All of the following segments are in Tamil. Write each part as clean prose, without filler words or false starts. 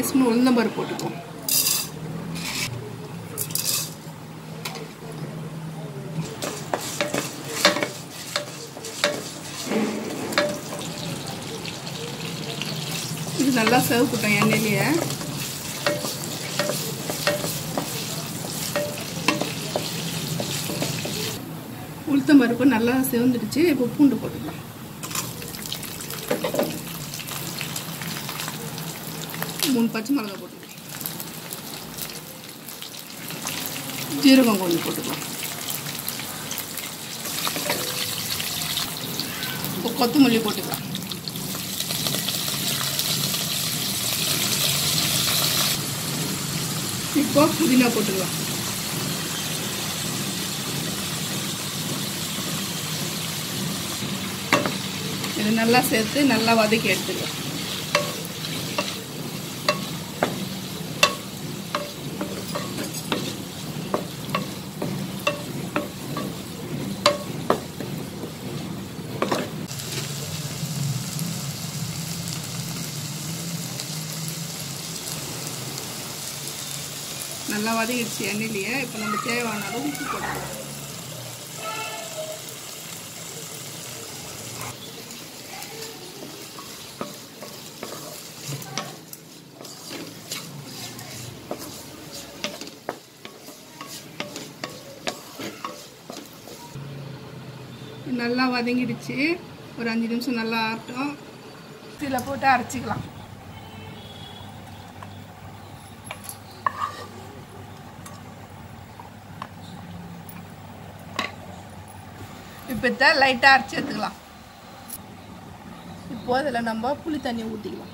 ஸ்பூன் உளுந்தம்பருப்பு போட்டுக்குவோம். இது நல்லா செவக்கட்டும் எண்ணெயிலேயே. உளுத்தம்பருப்பு நல்லா செவந்துடுச்சு. இப்போ பூண்டு போட்டுக்கலாம். மூணு பச்சை மிளகாய் போட்டுக்கலாம். ஜீரகம் கொஞ்சம் போட்டுக்கலாம். இப்போ கொத்தமல்லி போட்டுக்கலாம். இப்போ புதினா போட்டுக்கலாம். இது நல்லா சேர்த்து நல்லா வதக்கி எடுத்துக்கலாம். நல்லா வதங்கிடுச்சு எண்ணெயிலேயே. இப்போ நம்ம தேவையான அளவு உப்பு போட்டுக்கலாம். நல்லா வதங்கிடுச்சு. ஒரு 5 நிமிஷம் நல்லா ஆகட்டும். இதில் போட்டு அரைச்சிக்கலாம். இப்போ தான் லைட்டாக அரைச்சி எடுத்துக்கலாம். இப்போ அதில் நம்ம புளி தண்ணி ஊற்றிக்கலாம்.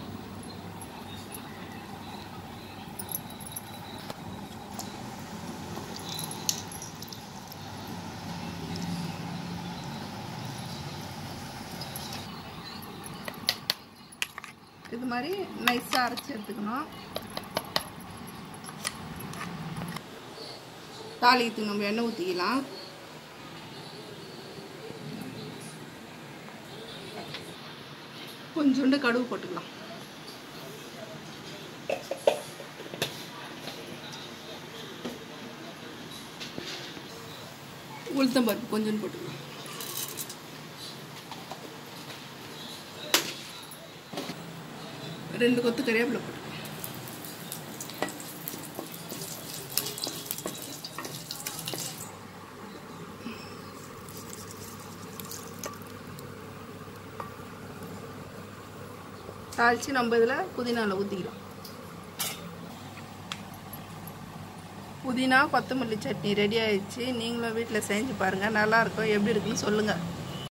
இது மாதிரி நைஸாக அரைச்சி எடுத்துக்கணும். தாளிக்கு நம்ம எண்ணெய் ஊற்றிக்கலாம். கொஞ்சோண்டு கடுகு போட்டுக்கலாம். உளுத்தம்பருப்பு கொஞ்சோண்டு போட்டுக்கலாம். ரெண்டு கொத்து கறிவேப்பிலை போட்டுக்கலாம். தாளித்து நம்ம இதில் புதினாவில் ஊற்றிக்கலாம். புதினா கொத்தமல்லி சட்னி ரெடி ஆயிடுச்சு. நீங்களும் வீட்டில் செஞ்சு பாருங்கள். நல்லாயிருக்கும். எப்படி இருக்குன்னு சொல்லுங்கள்.